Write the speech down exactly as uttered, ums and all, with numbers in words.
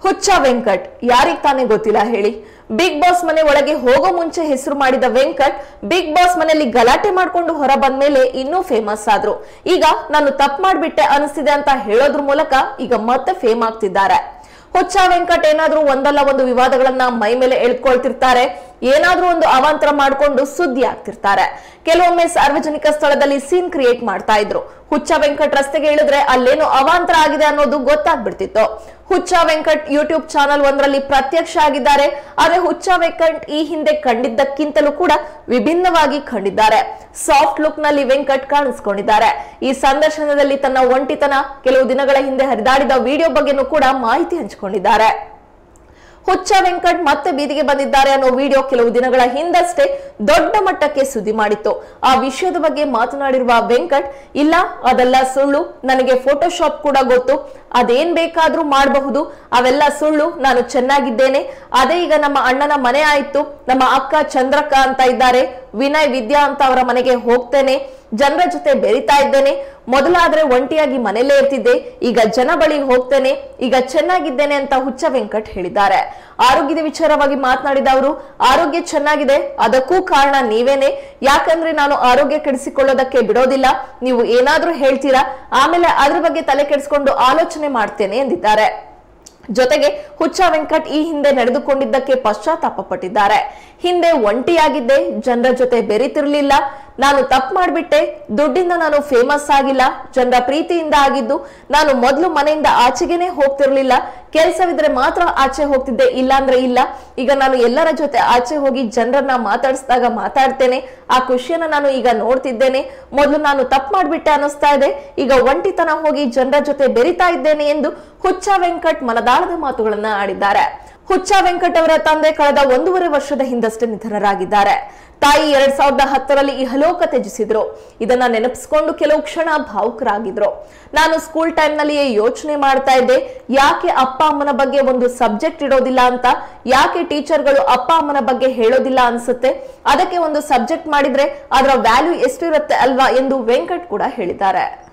ಹುಚ್ಚ ವೆಂಕಟ್ ಯಾರಿಗ್ ತಾನೇ ಗೊತ್ತಿಲ್ಲ ಹೇಳಿ. ಬಿಗ್ ಬಾಸ್ ಮನೆ ಒಳಗೆ ಹೋಗೋ ಮುಂಚೆ ಹೆಸರು ಮಾಡಿದ ವೆಂಕಟ್ ಬಿಗ್ ಬಾಸ್ ಮನೆಯಲ್ಲಿ ಗಲಾಟೆ ಮಾಡ್ಕೊಂಡು ಹೊರ ಬಂದ ಮೇಲೆ ಇನ್ನೂ ಫೇಮಸ್ ಆದ್ರು. ಈಗ ನಾನು ತಪ್ಪು ಮಾಡ್ಬಿಟ್ಟೆ ಅನಿಸ್ತಿದೆ ಅಂತ ಹೇಳೋದ್ರ ಮೂಲಕ ಈಗ ಮತ್ತೆ ಫೇಮ್ ಆಗ್ತಿದ್ದಾರೆ. ಹುಚ್ಚ ವೆಂಕಟ್ ಏನಾದ್ರೂ ಒಂದಲ್ಲ ಒಂದು ವಿವಾದಗಳನ್ನ ಮೈ ಮೇಲೆ ಎಳ್ಕೊಳ್ತಿರ್ತಾರೆ, ಏನಾದ್ರೂ ಒಂದು ಅವಾಂತರ ಮಾಡ್ಕೊಂಡು ಸುದ್ದಿ ಆಗ್ತಿರ್ತಾರೆ. ಕೆಲವೊಮ್ಮೆ ಸಾರ್ವಜನಿಕ ಸ್ಥಳದಲ್ಲಿ ಸೀನ್ ಕ್ರಿಯೇಟ್ ಮಾಡ್ತಾ ಇದ್ರು. ಹುಚ್ಚ ವೆಂಕಟ್ ರಸ್ತೆಗೆ ಇಳಿದ್ರೆ ಅಲ್ಲೇನೋ ಅವಾಂತರ ಆಗಿದೆ ಅನ್ನೋದು ಗೊತ್ತಾಗ್ಬಿಡ್ತಿತ್ತು. ಹುಚ್ಚ ವೆಂಕಟ್ ಯೂಟ್ಯೂಬ್ ಚಾನಲ್ ಒಂದರಲ್ಲಿ ಪ್ರತ್ಯಕ್ಷ ಆಗಿದ್ದಾರೆ. ಆದ್ರೆ ಹುಚ್ಚ ವೆಂಕಟ್ ಈ ಹಿಂದೆ ಕಂಡಿದ್ದಕ್ಕಿಂತಲೂ ಕೂಡ ವಿಭಿನ್ನವಾಗಿ ಕಂಡಿದ್ದಾರೆ. ಸಾಫ್ಟ್ ಲುಕ್ ನಲ್ಲಿ ವೆಂಕಟ್ ಕಾಣಿಸ್ಕೊಂಡಿದ್ದಾರೆ. ಈ ಸಂದರ್ಶನದಲ್ಲಿ ತನ್ನ ಒಂಟಿತನ, ಕೆಲವು ದಿನಗಳ ಹಿಂದೆ ಹರಿದಾಡಿದ ವಿಡಿಯೋ ಬಗ್ಗೆನೂ ಕೂಡ ಮಾಹಿತಿ ಹಂಚಿಕೊಂಡಿದ್ದಾರೆ. ಹುಚ್ಚ ವೆಂಕಟ್ ಮತ್ತೆ ಬೀದಿಗೆ ಬಂದಿದ್ದಾರೆ ಅನ್ನೋ ವಿಡಿಯೋ ಕೆಲವು ದಿನಗಳ ಹಿಂದಷ್ಟೇ ದೊಡ್ಡ ಮಟ್ಟಕ್ಕೆ ಸುದ್ದಿ ಮಾಡಿತ್ತು. ಆ ವಿಷಯದ ಬಗ್ಗೆ ಮಾತನಾಡಿರುವ ವೆಂಕಟ್, ಇಲ್ಲ ಅದೆಲ್ಲ ಸುಳ್ಳು, ನನಗೆ ಫೋಟೋಶಾಪ್ ಕೂಡ ಗೊತ್ತು, ಅದೇನ್ ಬೇಕಾದ್ರೂ ಮಾಡಬಹುದು, ಅವೆಲ್ಲ ಸುಳ್ಳು, ನಾನು ಚೆನ್ನಾಗಿದ್ದೇನೆ, ಅದೇ ಈಗ ನಮ್ಮ ಅಣ್ಣನ ಮನೆ ಆಯ್ತು, ನಮ್ಮ ಅಕ್ಕ ಚಂದ್ರಕ್ಕ ಅಂತ ಇದ್ದಾರೆ, ವಿನಯ್ ವಿದ್ಯಾ ಅಂತ ಅವರ ಮನೆಗೆ ಹೋಗ್ತೇನೆ, ಜನರ ಜೊತೆ ಬೆರಿತಾ ಇದ್ದೇನೆ, ಮೊದಲಾದ್ರೆ ಒಂಟಿಯಾಗಿ ಮನೆಯಲ್ಲೇ ಇರ್ತಿದ್ದೆ, ಈಗ ಜನ ಬಳಿ ಹೋಗ್ತೇನೆ, ಈಗ ಚೆನ್ನಾಗಿದ್ದೇನೆ ಅಂತ ಹುಚ್ಚ ವೆಂಕಟ್ ಹೇಳಿದ್ದಾರೆ. ಆರೋಗ್ಯದ ವಿಚಾರವಾಗಿ ಮಾತನಾಡಿದ ಅವರು, ಆರೋಗ್ಯ ಚೆನ್ನಾಗಿದೆ, ಅದಕ್ಕೂ ಕಾರಣ ನೀವೇನೆ, ಯಾಕಂದ್ರೆ ನಾನು ಆರೋಗ್ಯ ಕೆಡಿಸಿಕೊಳ್ಳೋದಕ್ಕೆ ಬಿಡೋದಿಲ್ಲ, ನೀವು ಏನಾದ್ರೂ ಹೇಳ್ತೀರಾ, ಆಮೇಲೆ ಅದ್ರ ಬಗ್ಗೆ ತಲೆ ಕೆಡಿಸ್ಕೊಂಡು ಆಲೋಚನೆ ಮಾಡ್ತೇನೆ ಎಂದಿದ್ದಾರೆ. ಜೊತೆಗೆ ಹುಚ್ಚ ವೆಂಕಟ್ ಈ ಹಿಂದೆ ನಡೆದುಕೊಂಡಿದ್ದಕ್ಕೆ ಪಶ್ಚಾತ್ತಾಪ ಪಟ್ಟಿದ್ದಾರೆ. ಹಿಂದೆ ಒಂಟಿಯಾಗಿದ್ದೆ, ಜನರ ಜೊತೆ ಬೆರೀತಿರ್ಲಿಲ್ಲ, ನಾನು ತಪ್ಪು ಮಾಡ್ಬಿಟ್ಟೆ, ದುಡ್ಡಿಂದ ನಾನು ಫೇಮಸ್ ಆಗಿಲ್ಲ, ಜನರ ಪ್ರೀತಿಯಿಂದ ಆಗಿದ್ದು, ನಾನು ಮೊದಲು ಮನೆಯಿಂದ ಆಚೆಗೆನೆ ಹೋಗ್ತಿರ್ಲಿಲ್ಲ, ಕೆಲಸವಿದ್ರೆ ಮಾತ್ರ ಆಚೆ ಹೋಗ್ತಿದ್ದೆ, ಇಲ್ಲ ಅಂದ್ರೆ ಇಲ್ಲ, ಈಗ ನಾನು ಎಲ್ಲರ ಜೊತೆ ಆಚೆ ಹೋಗಿ ಜನರನ್ನ ಮಾತಾಡಿಸಿದಾಗ ಮಾತಾಡ್ತೇನೆ, ಆ ಖುಷಿಯನ್ನ ನಾನು ಈಗ ನೋಡ್ತಿದ್ದೇನೆ, ಮೊದಲು ನಾನು ತಪ್ಪು ಮಾಡ್ಬಿಟ್ಟೆ ಅನಿಸ್ತಾ ಇದೆ, ಈಗ ಒಂಟಿತನ ಹೋಗಿ ಜನರ ಜೊತೆ ಬೆರಿತಾ ಇದ್ದೇನೆ ಎಂದು ಹುಚ್ಚ ವೆಂಕಟ್ ಮನದಾಳದ ಮಾತುಗಳನ್ನ ಆಡಿದ್ದಾರೆ. ಹುಚ್ಚ ವೆಂಕಟ್ ಅವರ ತಂದೆ ಕಳೆದ ಒಂದೂವರೆ ವರ್ಷದ ಹಿಂದಷ್ಟೇ ನಿಧನರಾಗಿದ್ದಾರೆ. ತಾಯಿ ಎರಡ್ ಸಾವಿರದ ಹತ್ತರಲ್ಲಿ ಇಹಲೋಕ ತ್ಯಜಿಸಿದ್ರು. ಇದನ್ನ ನೆನಪಿಸಿಕೊಂಡು ಕೆಲವು ಕ್ಷಣ ಭಾವುಕರಾಗಿದ್ರು. ನಾನು ಸ್ಕೂಲ್ ಟೈಮ್ ನಲ್ಲಿಯೇ ಯೋಚನೆ ಮಾಡ್ತಾ ಇದ್ದೆ, ಯಾಕೆ ಅಪ್ಪ ಅಮ್ಮನ ಬಗ್ಗೆ ಒಂದು ಸಬ್ಜೆಕ್ಟ್ ಇಡೋದಿಲ್ಲ ಅಂತ, ಯಾಕೆ ಟೀಚರ್ಗಳು ಅಪ್ಪ ಅಮ್ಮನ ಬಗ್ಗೆ ಹೇಳೋದಿಲ್ಲ ಅನ್ಸುತ್ತೆ, ಅದಕ್ಕೆ ಒಂದು ಸಬ್ಜೆಕ್ಟ್ ಮಾಡಿದ್ರೆ ಅದರ ವ್ಯಾಲ್ಯೂ ಎಷ್ಟಿರುತ್ತೆ ಅಲ್ವಾ ಎಂದು ವೆಂಕಟ್ ಕೂಡ ಹೇಳಿದ್ದಾರೆ.